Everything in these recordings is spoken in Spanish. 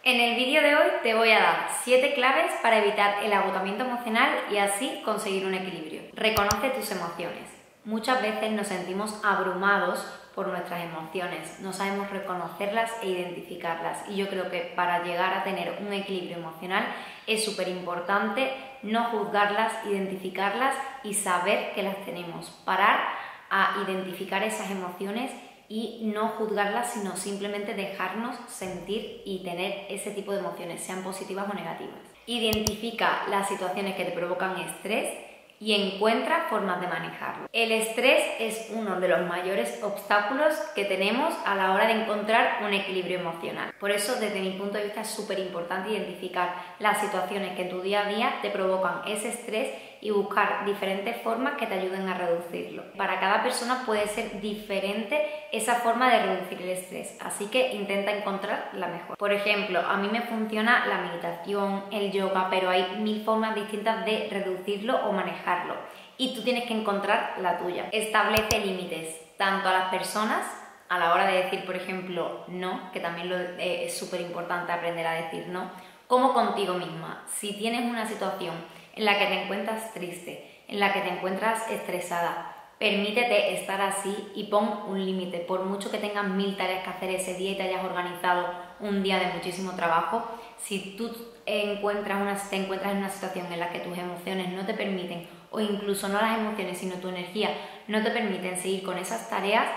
En el vídeo de hoy te voy a dar 7 claves para evitar el agotamiento emocional y así conseguir un equilibrio. Reconoce tus emociones. Muchas veces nos sentimos abrumados por nuestras emociones, no sabemos reconocerlas e identificarlas, y yo creo que para llegar a tener un equilibrio emocional es súper importante no juzgarlas, identificarlas y saber que las tenemos. Parar a identificar esas emociones y no juzgarlas, sino simplemente dejarnos sentir y tener ese tipo de emociones, sean positivas o negativas. Identifica las situaciones que te provocan estrés y encuentra formas de manejarlo. El estrés es uno de los mayores obstáculos que tenemos a la hora de encontrar un equilibrio emocional. Por eso, desde mi punto de vista, es súper importante identificar las situaciones que en tu día a día te provocan ese estrés y buscar diferentes formas que te ayuden a reducirlo. Para cada persona puede ser diferente esa forma de reducir el estrés, así que intenta encontrar la mejor. Por ejemplo, a mí me funciona la meditación, el yoga, pero hay 1000 formas distintas de reducirlo o manejarlo, y tú tienes que encontrar la tuya. Establece límites, tanto a las personas, a la hora de decir, por ejemplo, no, que también es súper importante aprender a decir no, como contigo misma. Si tienes una situación en la que te encuentras triste, en la que te encuentras estresada, permítete estar así y pon un límite. Por mucho que tengas 1000 tareas que hacer ese día y te hayas organizado un día de muchísimo trabajo, si tú te encuentras en una situación en la que tus emociones no te permiten, o incluso no las emociones, sino tu energía no te permiten seguir con esas tareas,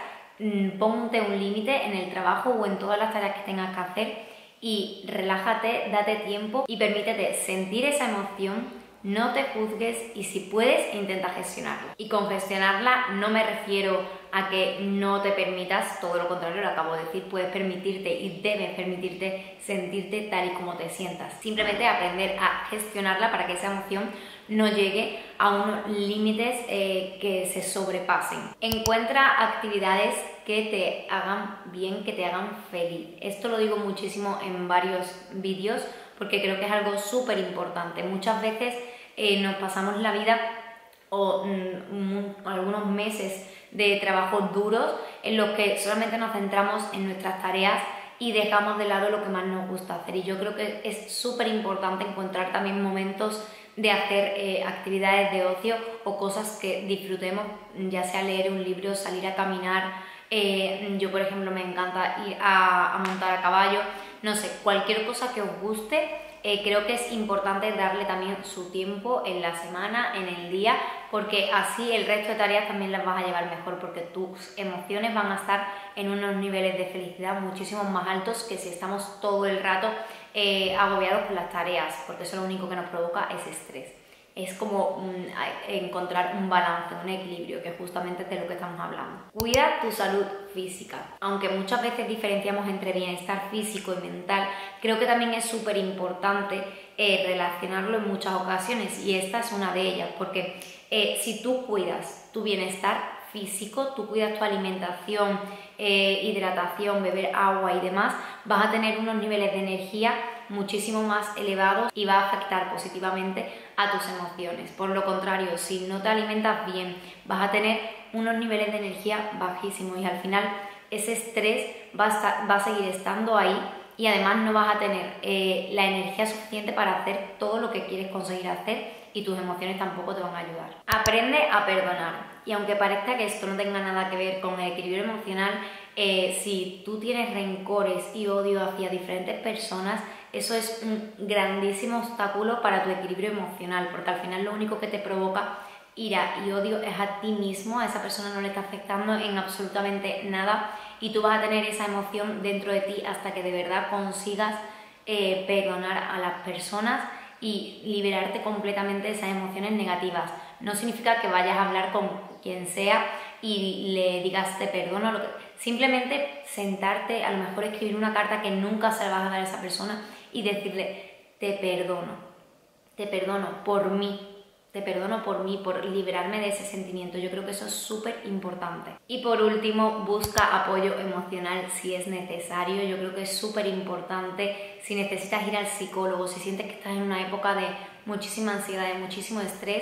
ponte un límite en el trabajo o en todas las tareas que tengas que hacer y relájate, date tiempo y permítete sentir esa emoción. No te juzgues y si puedes, intenta gestionarla. Y con gestionarla no me refiero a que no te permitas, todo lo contrario, lo acabo de decir, puedes permitirte y debes permitirte sentirte tal y como te sientas. Simplemente aprender a gestionarla para que esa emoción no llegue a unos límites que se sobrepasen. Encuentra actividades que te hagan bien, que te hagan feliz. Esto lo digo muchísimo en varios vídeos porque creo que es algo súper importante. Muchas veces nos pasamos la vida o algunos meses de trabajos duros en los que solamente nos centramos en nuestras tareas y dejamos de lado lo que más nos gusta hacer. Y yo creo que es súper importante encontrar también momentos de hacer actividades de ocio o cosas que disfrutemos, ya sea leer un libro, salir a caminar. Yo, por ejemplo, me encanta ir a montar a caballo, no sé, cualquier cosa que os guste. Creo que es importante darle también su tiempo en la semana, en el día, porque así el resto de tareas también las vas a llevar mejor, porque tus emociones van a estar en unos niveles de felicidad muchísimo más altos que si estamos todo el rato agobiados por las tareas, porque eso lo único que nos provoca es estrés. Es como encontrar un balance, un equilibrio, que justamente es de lo que estamos hablando. Cuida tu salud física. Aunque muchas veces diferenciamos entre bienestar físico y mental, creo que también es súper importante relacionarlo en muchas ocasiones, y esta es una de ellas, porque si tú cuidas tu bienestar físico, tú cuidas tu alimentación, hidratación, beber agua y demás, vas a tener unos niveles de energía muchísimo más elevados y va a afectar positivamente a tus emociones. Por lo contrario, si no te alimentas bien, vas a tener unos niveles de energía bajísimos y al final ese estrés va a seguir estando ahí, y además no vas a tener la energía suficiente para hacer todo lo que quieres conseguir hacer, y tus emociones tampoco te van a ayudar. Aprende a perdonar. Y aunque parezca que esto no tenga nada que ver con el equilibrio emocional, si tú tienes rencores y odio hacia diferentes personas, eso es un grandísimo obstáculo para tu equilibrio emocional, porque al final lo único que te provoca ira y odio es a ti mismo. A esa persona no le está afectando en absolutamente nada y tú vas a tener esa emoción dentro de ti hasta que de verdad consigas perdonar a las personas y liberarte completamente de esas emociones negativas. No significa que vayas a hablar con quien sea y le digas te perdono, simplemente sentarte, a lo mejor escribir una carta que nunca se la vas a dar a esa persona y decirle te perdono por mí, te perdono por mí, por liberarme de ese sentimiento. Yo creo que eso es súper importante. Y por último, busca apoyo emocional si es necesario. Yo creo que es súper importante. Si necesitas ir al psicólogo, si sientes que estás en una época de muchísima ansiedad, de muchísimo estrés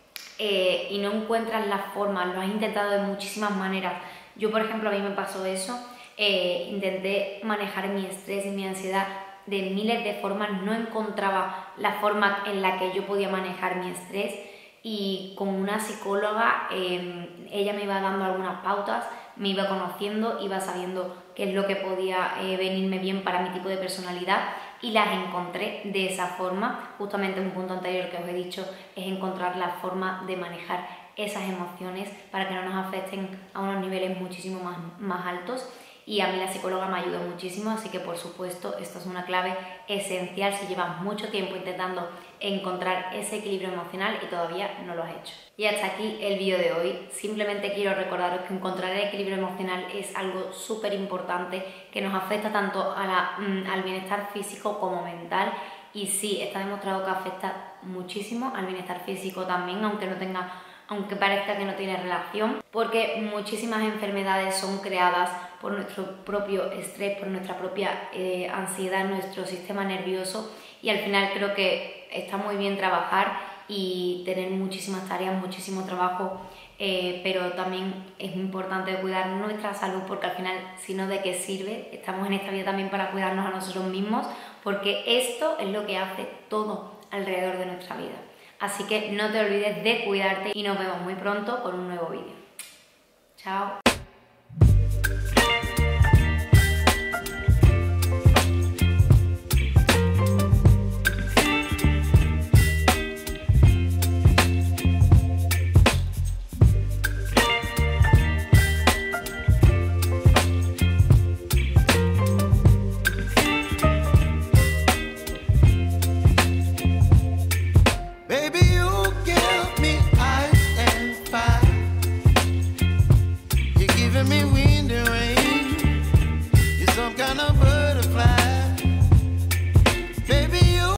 y no encuentras la forma, lo has intentado de muchísimas maneras. Yo, por ejemplo, a mí me pasó eso. Intenté manejar mi estrés y mi ansiedad de miles de formas, no encontraba la forma en la que yo podía manejar mi estrés, y con una psicóloga ella me iba dando algunas pautas, me iba conociendo, iba sabiendo qué es lo que podía venirme bien para mi tipo de personalidad, y las encontré de esa forma. Justamente un punto anterior que os he dicho es encontrar la forma de manejar esas emociones para que no nos afecten a unos niveles muchísimo más altos. Y a mí la psicóloga me ayudó muchísimo, así que por supuesto esto es una clave esencial si llevas mucho tiempo intentando encontrar ese equilibrio emocional y todavía no lo has hecho. Y hasta aquí el vídeo de hoy. Simplemente quiero recordaros que encontrar el equilibrio emocional es algo súper importante que nos afecta tanto al bienestar físico como mental. Y sí, está demostrado que afecta muchísimo al bienestar físico también, aunque parezca que no tiene relación, porque muchísimas enfermedades son creadas por nuestro propio estrés, por nuestra propia ansiedad, nuestro sistema nervioso, y al final creo que está muy bien trabajar y tener muchísimas tareas, muchísimo trabajo, pero también es importante cuidar nuestra salud, porque al final, si no, ¿de qué sirve? Estamos en esta vida también para cuidarnos a nosotros mismos, porque esto es lo que hace todo alrededor de nuestra vida. Así que no te olvides de cuidarte y nos vemos muy pronto con un nuevo vídeo. Chao.